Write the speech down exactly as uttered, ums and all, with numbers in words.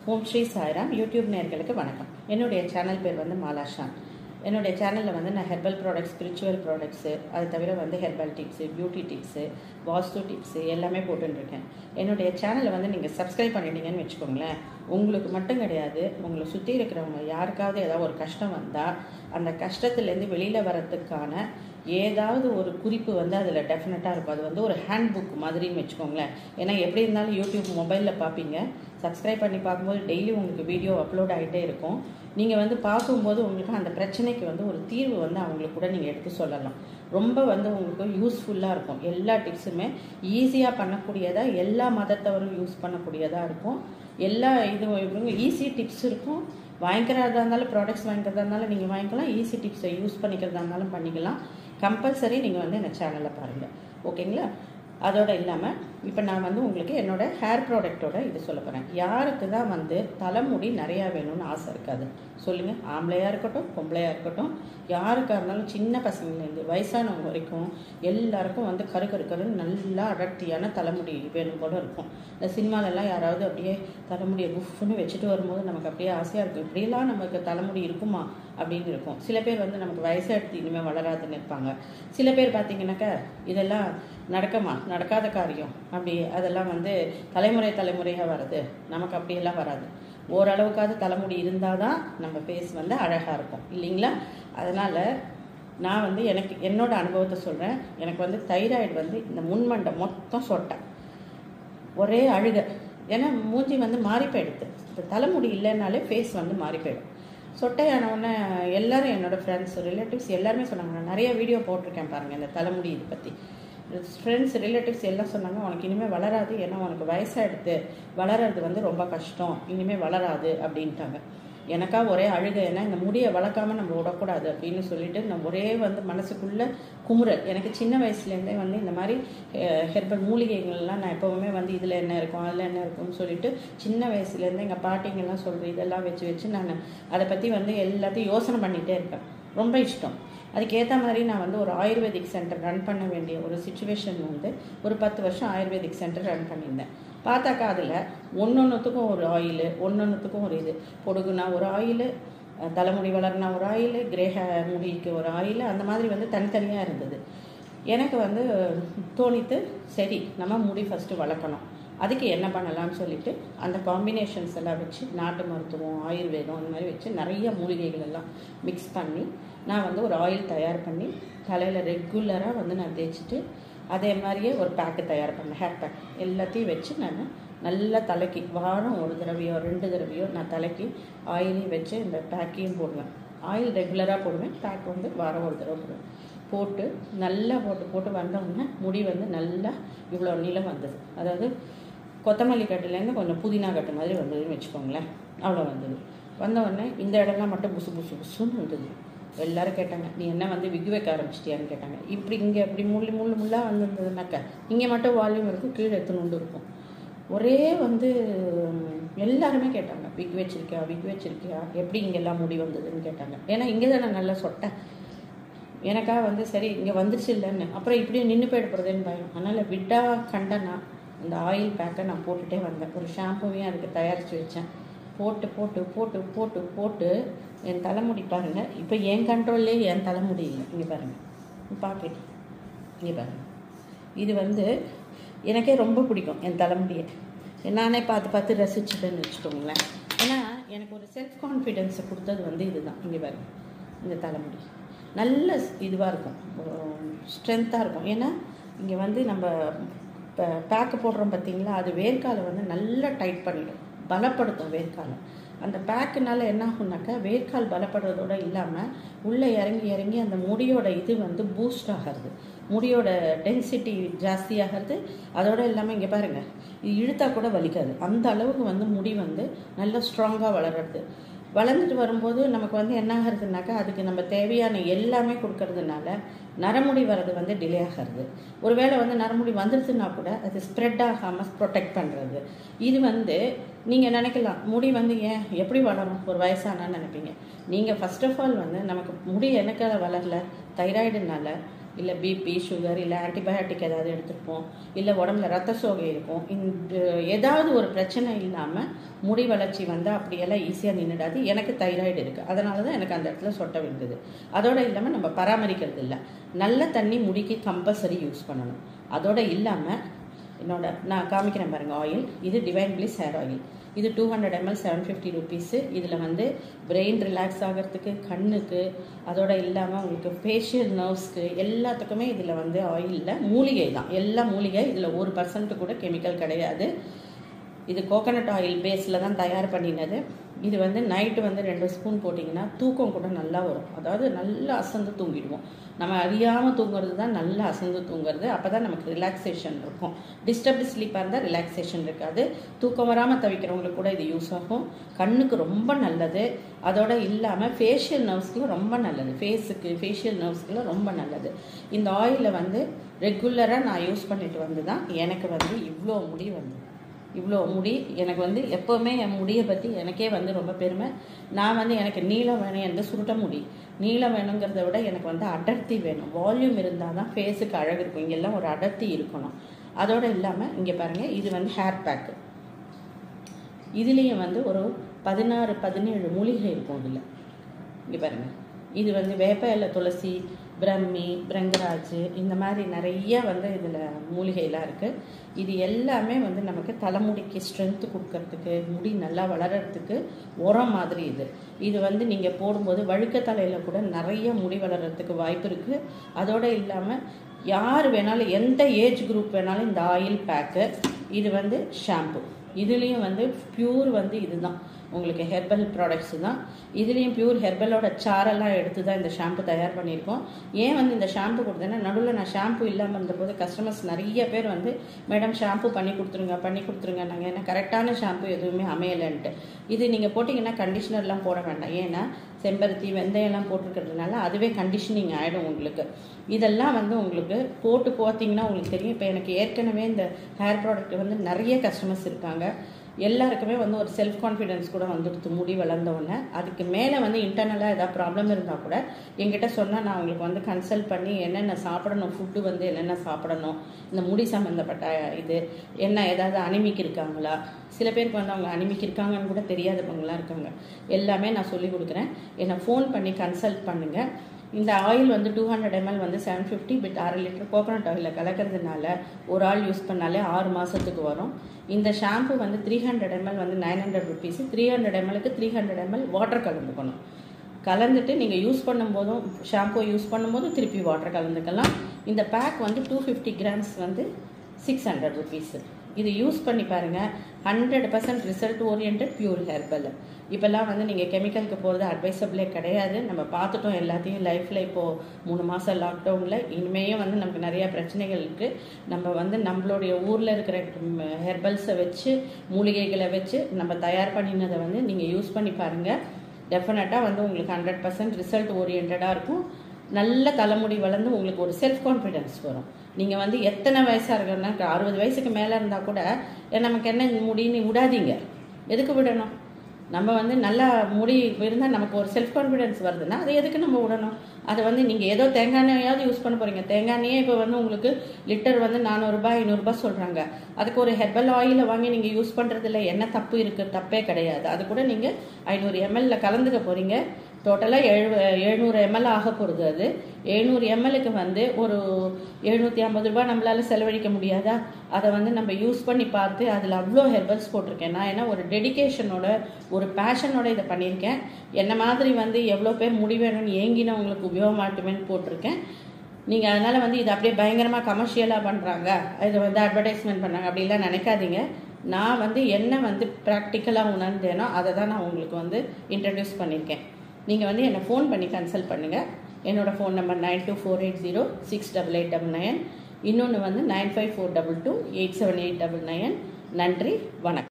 ஓம் Sri Sairam YouTube நேயர்களுக்கு வணக்கம். என்னுடைய சேனல் பேர் வந்து மாலாஷான். என்னுடைய சேனலில் வந்து நான் ஹெர்பல் ப்ராடக்ட்ஸ், ஸ்பிரிச்சுவல் ப்ராடக்ட்ஸு, அது தவிர வந்து herbal tips, beauty tips, vastu tips எல்லாமே போட்டுருக்கேன். என்னுடைய சேனலை வந்து நீங்கள் சப்ஸ்கிரைப் பண்ணிட்டீங்கன்னு வச்சுக்கோங்களேன், உங்களுக்கு மட்டும் கிடையாது, உங்களை சுற்றி இருக்கிறவங்க யாருக்காவது ஏதாவது ஒரு கஷ்டம் வந்தால் அந்த கஷ்டத்துலேருந்து வெளியில் வரத்துக்கான ஏதாவது ஒரு குறிப்பு வந்து அதில் டெஃபினட்டாக இருக்கும். அது வந்து ஒரு ஹேண்ட் புக் மாதிரின்னு வச்சுக்கோங்களேன். ஏன்னா எப்படி இருந்தாலும் யூடியூப் மொபைலில் பார்ப்பீங்க, சப்ஸ்கிரைப் பண்ணி பார்க்கும்போது டெய்லி உங்களுக்கு வீடியோ அப்லோட் ஆகிட்டே இருக்கும். நீங்கள் வந்து பார்க்கும்போது உங்களுக்கு அந்த பிரச்சனைக்கு வந்து ஒரு தீர்வு வந்து அவங்களுக்கு கூட நீங்கள் எடுத்து சொல்லலாம். ரொம்ப வந்து உங்களுக்கு யூஸ்ஃபுல்லாக இருக்கும். எல்லா டிப்ஸுமே ஈஸியாக பண்ணக்கூடியதாக, எல்லா மதத்தவரும் யூஸ் பண்ணக்கூடியதாக இருக்கும். எல்லா இது ஈஸி டிப்ஸ் இருக்கும். வாங்கிக்கிறதா இருந்தாலும், ப்ராடக்ட்ஸ் வாங்கிக்கிறதா இருந்தாலும் நீங்கள் வாங்கிக்கலாம். ஈஸி டிப்ஸை யூஸ் பண்ணிக்கிறதா இருந்தாலும் பண்ணிக்கலாம். கம்பல்சரி நீங்கள் வந்து இந்த சேனலில் பாருங்கள், ஓகேங்களா? அதோடு இல்லாமல் இப்போ நான் வந்து உங்களுக்கு என்னோடய ஹேர் ப்ராடக்டோட இது சொல்ல போகிறேன். யாருக்கு தான் வந்து தலைமுடி நிறையா வேணும்னு ஆசை இருக்காது சொல்லுங்கள்? ஆம்பளையாக இருக்கட்டும், பொம்பளையாக இருக்கட்டும், யாருக்காக இருந்தாலும், சின்ன பசங்கள்லேருந்து வயசானவங்க வரைக்கும் எல்லாருக்கும் வந்து கரு கரு கருன்னு நல்லா அடர்த்தியான தலைமுடி வேணும் போல இருக்கும். இந்த சினிமாலெல்லாம் யாராவது அப்படியே தலைமுடியை குஃப்னு வச்சுட்டு வரும்போது நமக்கு அப்படியே ஆசையாக இருக்கும், இப்படியெல்லாம் நமக்கு தலைமுடி இருக்குமா அப்படின்னு இருக்கும். சில பேர் வந்து நமக்கு வயசாக இனிமேல் வளராதுன்னு இருப்பாங்க. சில பேர் பார்த்தீங்கன்னாக்கா இதெல்லாம் நடக்கமா நடக்காத காரியம், அப்படி அதெல்லாம் வந்து தலைமுறை தலைமுறையாக வர்றது, நமக்கு அப்படியெல்லாம் வராது. ஓரளவுக்காவது தலைமுடி இருந்தால் தான் நம்ம ஃபேஸ் வந்து அழகாக இருக்கும், இல்லைங்களா? அதனால் நான் வந்து எனக்கு என்னோட அனுபவத்தை சொல்கிறேன். எனக்கு வந்து தைராய்டு வந்து இந்த முன்மண்டை மொத்தம் சொட்டை, ஒரே அழுகை. ஏன்னா மூஞ்சி வந்து மாறி போயிடுது. இந்த தலைமுடி இல்லைன்னாலே ஃபேஸ் வந்து மாறி போயிடும். சொட்டையானவுடனே எல்லோரும், என்னோடய ஃப்ரெண்ட்ஸ், ரிலேட்டிவ்ஸ் எல்லாருமே சொன்னாங்க. நான் நிறைய வீடியோ போட்டிருக்கேன் பாருங்கள் இந்த தலைமுடி இது பற்றி. ஃப்ரெண்ட்ஸ், ரிலேட்டிவ்ஸ் எல்லாம் சொன்னாங்க, உனக்கு இனிமேல் வளராது, ஏன்னா உனக்கு வயசாகிடுது, வளர்கிறது வந்து ரொம்ப கஷ்டம், இனிமேல் வளராது அப்படின்ட்டாங்க. எனக்கா ஒரே அழுகை. ஏன்னா இந்த முடியை வளர்க்காமல் நம்ம விடக்கூடாது அப்படின்னு சொல்லிட்டு நான் ஒரே வந்து மனசுக்குள்ளே குமுறல். எனக்கு சின்ன வயசுலேருந்தே வந்து இந்த மாதிரி ஹெர்பல் மூலிகைகள்லாம் நான் எப்போவுமே வந்து இதில் என்ன இருக்கும், அதில் என்ன இருக்கும்னு சொல்லிட்டு சின்ன வயசுலேருந்து எங்கள் பாட்டிங்கெல்லாம் சொல்கிற இதெல்லாம் வச்சு வச்சு நான் அதை பற்றி வந்து எல்லாத்தையும் யோசனை பண்ணிகிட்டே இருப்பேன். ரொம்ப இஷ்டம். அதுக்கேற்ற மாதிரி நான் வந்து ஒரு ஆயுர்வேதிக் சென்டர் ரன் பண்ண வேண்டிய ஒரு சுச்சுவேஷன் வந்து ஒரு பத்து வருஷம் ஆயுர்வேதிக் சென்டர் ரன் பண்ணியிருந்தேன். பார்த்தாக்கா அதில் ஒன்று ஒன்றுத்துக்கும் ஒரு ஆயிலு, ஒன்று ஒன்றுத்துக்கும் ஒரு இது, பொடுகுனா ஒரு ஆயிலு, தலைமுடி வளர்னா ஒரு ஆயிலு, கிரே ஹேர் முடிக்கு ஒரு ஆயிலு, அந்த மாதிரி வந்து தனித்தனியாக இருந்தது. எனக்கு வந்து தோணித்து, சரி நம்ம முடி ஃபஸ்ட்டு வளர்க்கணும், அதுக்கு என்ன பண்ணலாம்னு சொல்லிட்டு அந்த காம்பினேஷன்ஸ் எல்லாம் வச்சு நாட்டு மருத்துவம், ஆயுர்வேதம் அந்த மாதிரி வச்சு நிறைய மூலிகைகள் எல்லாம் மிக்ஸ் பண்ணி நான் வந்து ஒரு ஆயில் தயார் பண்ணி தலையில் ரெகுலராக வந்து நான் தேய்ச்சிட்டு, அதே மாதிரியே ஒரு பேக்கு தயார் பண்ணேன், ஹேர் பேக் எல்லாத்தையும் வச்சு நான் நல்லா தலைக்கு வாரம் ஒரு தடவையோ ரெண்டு தடவையோ நான் தலைக்கு ஆயிலையும் வச்சு இந்த பேக்கையும் போடுவேன். ஆயில் ரெகுலராக போடுவேன், பேக் வந்து வாரம் ஒரு தடவை போடுவேன். போட்டு நல்லா போட்டு போட்டு வந்தோடனே முடி வந்து நல்லா இவ்வளோ நீளம் வந்தது. அதாவது கொத்தமல்லி கட்டுலேருந்து கொஞ்சம் புதினா கட்டு மாதிரி வந்ததுன்னு வச்சுக்கோங்களேன், அவ்வளோ வந்தது. வந்தவுடனே இந்த இடம்லாம் மட்டும் புசு புசு புசுன்னு வந்தது. எல்லோரும் கேட்டாங்க, நீ என்ன வந்து விக்கு வைக்க ஆரம்பிச்சிட்டியான்னு கேட்டாங்க. இப்படி இங்கே இப்படி முள்ளு முள்ளு முள்ளாக வந்துருந்ததுனாக்கா இங்கே மட்டும் வால்யூம் இருக்கும், கீழே எத்தணுண்டு இருக்கும். ஒரே வந்து எல்லாருமே கேட்டாங்க, விக்கு வச்சிருக்கியா விக்கு வச்சிருக்கியா எப்படி இங்கெல்லாம் முடி வந்ததுன்னு கேட்டாங்க. ஏன்னா இங்கே தான் நான் நல்லா சொட்டேன். எனக்காக வந்து சரி இங்கே வந்துருச்சு இல்லைன்னு, அப்புறம் இப்படியே நின்று போயிடப்படுறதுன்னு பயம். அதனால் விட்டா கண்டனா அந்த ஆயில் பேக்கை நான் போட்டுகிட்டே வந்தேன். ஒரு ஷாம்புவையும் அதுக்கு தயாரித்து வச்சேன். போட்டு போட்டு போட்டு போட்டு போட்டு என் தலைமுடி பாருங்கள், இப்போ என் கண்ட்ரோல்லே என் தலைமுடி இல்லை. இங்கே பாருங்கள், பார்க்க இங்கே பாருங்கள். இது வந்து எனக்கே ரொம்ப பிடிக்கும் என் தலைமுடியை. நானே பார்த்து பார்த்து ரசிச்சுட்டேன்னு வச்சுக்கோங்களேன். ஏன்னா எனக்கு ஒரு செல்ஃப் கான்ஃபிடென்ஸை கொடுத்தது வந்து இதுதான். இங்கே பாருங்கள், இந்த தலைமுடி நல்ல இதுவாக இருக்கும், ஸ்ட்ரென்த்தாக இருக்கும். ஏன்னா இங்கே வந்து நம்ம இப்போ பேக்கு போடுறோம் பார்த்தீங்களா, அது வேர்க்காலை வந்து நல்லா டைட் பண்ணிடும், பலப்படுத்தும் வேர்க்காலை. அந்த பேக்குனால என்ன ஆகுனாக்கா வேர்க்கால் பலப்படுறதோடு இல்லாமல் உள்ளே இறங்கி இறங்கி அந்த முடியோட இது வந்து பூஸ்ட் ஆகிறது, முடியோட டென்சிட்டி ஜாஸ்தியாகிறது. அதோடு இல்லாமல் இங்கே பாருங்கள், இது இழுத்தா கூட வலிக்காது, அந்த அளவுக்கு வந்து முடி வந்து நல்லா ஸ்ட்ராங்காக வளர்கிறது. வளர்ந்துட்டு வரும்போது நமக்கு வந்து என்ன ஆகுறதுனாக்கா அதுக்கு நம்ம தேவையான எல்லாமே கொடுக்கறதுனால நரமுடி வர்றது வந்து டிலே ஆகிறது. ஒருவேளை வந்து நரமுடி வந்துடுதுன்னா கூட அது ஸ்ப்ரெட் ஆகாமல் ப்ரொடெக்ட் பண்ணுறது. இது வந்து நீங்கள் நினைக்கலாம், முடி வந்து ஏன் எப்படி வளரும் ஒரு வயசானான்னு நினைப்பீங்க. நீங்கள் ஃபர்ஸ்ட் ஆஃப் ஆல் வந்து நமக்கு முடி எனக்காக வளரல, தைராய்டுனால இல்லை பிபி சுகர் இல்லை ஆன்டிபயோட்டிக் ஏதாவது எடுத்துருப்போம், இல்லை உடம்புல ரத்த சோகை இருக்கும். இந்த ஏதாவது ஒரு பிரச்சனை இல்லாமல் முடி வளர்ச்சி வந்து அப்படியெல்லாம் ஈஸியாக நின்றுடாது. எனக்கு தைராய்டு இருக்குது, அதனால தான் எனக்கு அந்த இடத்துல சொட்ட விழுந்தது. அதோடு இல்லாமல் நம்ம பராமரிக்கிறது இல்லை. நல்ல தண்ணி முடிக்கு கம்பல்சரி யூஸ் பண்ணணும். அதோடு இல்லாமல் என்னோட நான் காமிக்கிறேன் பாருங்கள் ஆயில். இது டிவைன் பிளிஸ் ஹேர் ஆயில். இது two hundred ML seven fifty rupees. இதில் வந்து பிரெயின் ரிலாக்ஸ் ஆகிறதுக்கு, கண்ணுக்கு, அதோட இல்லாமல் உங்களுக்கு ஃபேஷியல் நர்வ்ஸ்க்கு எல்லாத்துக்குமே இதில் வந்து ஆயிலில் மூலிகை தான், எல்லா மூலிகை. இதில் ஒரு பர்சன்ட் கூட கெமிக்கல் கிடையாது. இது கோகனட் ஆயில் பேஸில் தான் தயார் பண்ணினது. இது வந்து நைட்டு வந்து ரெண்டு ஸ்பூன் போட்டிங்கன்னா தூக்கம் கூட நல்லா வரும். அதாவது நல்லா அசந்து தூங்கிடுவோம். நம்ம அறியாமல் தூங்குறது தான் நல்லா அசந்து தூங்குறது. அப்போ தான் நமக்கு ரிலாக்ஸேஷன் இருக்கும். டிஸ்டர்ப்டு ஸ்லீப்பாக இருந்தால் ரிலாக்ஸேஷன் இருக்காது. தூக்கம் வராமல் தவிக்கிறவங்களுக்கு கூட இது யூஸ் ஆகும். கண்ணுக்கு ரொம்ப நல்லது. அதோட இல்லாமல் ஃபேஷியல் நர்வ்ஸ்க்குலாம் ரொம்ப நல்லது. ஃபேஸுக்கு ஃபேஷியல் நர்வ்ஸ்க்குலாம் ரொம்ப நல்லது. இந்த ஆயிலை வந்து ரெகுலராக நான் யூஸ் பண்ணிட்டு வந்து தான் எனக்கு வந்து இவ்வளோ முடி வந்து இவ்வளோ முடி எனக்கு வந்து எப்போவுமே என் முடியை பற்றி எனக்கே வந்து ரொம்ப பெருமை. நான் வந்து எனக்கு நீளம் வேணும், எனக்கு சுருட்ட முடி. நீளம் வேணுங்கிறத விட எனக்கு வந்து அடர்த்தி வேணும். வால்யூம் இருந்தால் தான் ஃபேஸுக்கு அழகு இருக்கும். இங்கெல்லாம் ஒரு அடர்த்தி இருக்கணும். அதோடு இல்லாமல் இங்கே பாருங்கள், இது வந்து ஹேர் பேக்கு. இதுலேயும் வந்து ஒரு பதினாறு பதினேழு மூலிகை இருக்கும் இதில். இங்கே பாருங்கள், இது வந்து வேப்ப இலை, துளசி, பிரம்மி, பிரங்கராஜ், இந்த மாதிரி நிறைய வந்து இதில் மூலிகைலாம் இருக்குது. இது எல்லாமே வந்து நமக்கு தலைமுடிக்கு ஸ்ட்ரென்த்து கொடுக்கறதுக்கு, முடி நல்லா வளர்கிறதுக்கு உரம் மாதிரி. இது இது வந்து நீங்கள் போடும்போது வழுக்க தலையில் கூட நிறைய முடி வளர்கிறதுக்கு வாய்ப்பு இருக்குது. அதோடு இல்லாமல் யார் வேணாலும், எந்த ஏஜ் குரூப் வேணாலும் இந்த ஆயில் பேக்கு. இது வந்து ஷாம்பு. இதுலேயும் வந்து பியூர் வந்து இதுதான் உங்களுக்கு ஹெர்பல் ப்ராடக்ட்ஸ் தான். இதுலேயும் பியூர் ஹெர்பலோட சாரெல்லாம் எடுத்து தான் இந்த ஷாம்பு தயார் பண்ணியிருக்கோம். ஏன் வந்து இந்த ஷாம்பு கொடுத்தேன்னா, நடுவில் நான் ஷாம்பு இல்லாமல் இருந்தபோது கஸ்டமர்ஸ் நிறைய பேர் வந்து மேடம் ஷாம்பு பண்ணி கொடுத்துருங்க பண்ணி கொடுத்துருங்க நாங்கள் ஏன்னா கரெக்டான ஷாம்பு எதுவுமே அமையலைன்ட்டு. இது நீங்கள் போட்டிங்கன்னா கண்டிஷ்னர்லாம் போட வேண்டாம். ஏன்னா செம்பருத்தி, வெந்தயம்லாம் போட்டிருக்கிறதுனால அதுவே கண்டிஷனிங் ஆகிடும் உங்களுக்கு. இதெல்லாம் வந்து உங்களுக்கு போட்டு பார்த்தீங்கன்னா உங்களுக்கு தெரியும். இப்போ எனக்கு ஏற்கனவே இந்த ஹேர் ப்ராடக்ட் வந்து நிறைய கஸ்டமர்ஸ் இருக்காங்க. எல்லாருக்குமே வந்து ஒரு செல்ஃப் கான்ஃபிடென்ஸ் கூட வந்துடுது முடி வளர்ந்த உடனே. அதுக்கு மேலே வந்து இன்டர்னலாக ஏதாவது ப்ராப்ளம் இருந்தால் கூட என்கிட்ட சொன்னால் நான் அவங்களுக்கு வந்து கன்சல்ட் பண்ணி என்னென்ன சாப்பிடணும், ஃபுட்டு வந்து என்னென்ன சாப்பிடணும், இந்த முடி சம்மந்தப்பட்ட இது என்ன, ஏதாவது அனிமிக் இருக்காங்களா, சில பேருக்கு வந்து அவங்க அனிமிக் இருக்காங்கன்னு கூட தெரியாதவங்களாம் இருக்காங்க. எல்லாமே நான் சொல்லி கொடுக்குறேன். என்னை ஃபோன் பண்ணி கன்சல்ட் பண்ணுங்கள். இந்த ஆயில் வந்து டூ ஹண்ட்ரட் எம்எல் வந்து செவன் ஃபிஃப்டி பிட் அரை லிட்டர் கோகோனட் ஆயிலில் கலக்கிறதுனால ஒரு ஆள் யூஸ் பண்ணாலே ஆறு மாதத்துக்கு வரும். இந்த ஷாம்பு வந்து த்ரீ ஹண்ட்ரட் எம்எல் வந்து nine hundred rupees. Three hundred எம்எல்க்கு த்ரீ ஹண்ட்ரட் எம்எல் வாட்டர் கலந்துக்கணும். கலந்துட்டு நீங்கள் யூஸ் பண்ணும்போதும் ஷாம்பு யூஸ் பண்ணும்போதும் திருப்பி வாட்டர் கலந்துக்கலாம். இந்த பேக் வந்து டூ ஃபிஃப்டி கிராம்ஸ் வந்து சிக்ஸ் ஹண்ட்ரட் ருபீஸு. இது யூஸ் பண்ணி பாருங்கள். Hundred percent result orient pure herbal. இப்போல்லாம் வந்து நீங்கள் கெமிக்கலுக்கு போகிறது அட்வைசபிளே கிடையாது. நம்ம பார்த்துட்டோம் எல்லாத்தையும் லைஃப்பில். இப்போது மூணு மாதம் லாக்டவுனில் இனிமேயும் வந்து நமக்கு நிறையா பிரச்சனைகள் இருக்குது. நம்ம வந்து நம்மளுடைய ஊரில் இருக்கிற ஹெர்பல்ஸை வச்சு, மூலிகைகளை வச்சு நம்ம தயார் பண்ணினதை வந்து நீங்கள் யூஸ் பண்ணி பாருங்கள். டெஃபினட்டாக வந்து உங்களுக்கு ஹண்ட்ரட் பர்சன்ட் ரிசல்ட் ஓரியன்டாக இருக்கும். நல்ல தலைமுடி வளர்ந்து உங்களுக்கு ஒரு செல்ஃப் கான்ஃபிடென்ஸ் வரும். நீங்கள் வந்து எத்தனை வயசாக இருக்குன்னா, அறுபது வயசுக்கு மேலே இருந்தால் கூட நமக்கு என்ன முடின்னு விடாதீங்க. எதுக்கு விடணும்? நம்ம வந்து நல்லா முடி இருந்தால் நமக்கு ஒரு செல்ஃப் கான்ஃபிடென்ஸ் வருதுன்னா அதை எதுக்கு நம்ம விடணும்? அதை வந்து நீங்கள் ஏதோ தேங்காய் எண்ணெயாவது யூஸ் பண்ண போகிறீங்க. தேங்காய் எண்ணெயே இப்போ வந்து உங்களுக்கு லிட்டர் வந்து நானூறுரூபா ஐநூறுரூபா சொல்கிறாங்க. அதுக்கு ஒரு ஹெர்பல் ஆயிலை வாங்கி நீங்கள் யூஸ் பண்ணுறதில்ல. என்ன தப்பு இருக்குது? தப்பே கிடையாது. அது கூட நீங்கள் ஐநூறு எம்எல்ல கலந்துக்க போகிறீங்க. டோட்டலாக எழு எழுநூறு எம்எல் ஆக போகிறது. அது எழுநூறு எம்எல்லுக்கு வந்து ஒரு எழுநூற்றி ஐம்பது ரூபா நம்மளால் செலவழிக்க முடியாதா? அதை வந்து நம்ம யூஸ் பண்ணி பார்த்து அதில் அவ்வளோ ஹெர்பல்ஸ் போட்டிருக்கேன் நான். ஏன்னா ஒரு டெடிக்கேஷனோட, ஒரு பேஷனோட இதை பண்ணியிருக்கேன். என்ன மாதிரி வந்து எவ்வளோ பேர் முடி வேணும்னு ஏங்கினவங்களுக்கு உபயோகமாட்டுமேன்னு போட்டிருக்கேன். நீங்கள் அதனால் வந்து இதை அப்படியே பயங்கரமாக கமர்ஷியலாக பண்ணுறாங்க, இதை வந்து அட்வர்டைஸ்மெண்ட் பண்ணுறாங்க அப்படிலாம் நினைக்காதீங்க. நான் வந்து என்ன வந்து ப்ராக்டிக்கலாக உணர்ந்தேனோ அதை தான் நான் உங்களுக்கு வந்து இன்ட்ரடியூஸ் பண்ணியிருக்கேன். நீங்கள் வந்து என்னை ஃபோன் பண்ணி கன்சல்ட் பண்ணுங்கள். என்னோடய phone number nine two four eight zero six double eight double nine. இன்னொன்று வந்து nine five four double two eight seven eight double nine. நன்றி, வணக்கம்.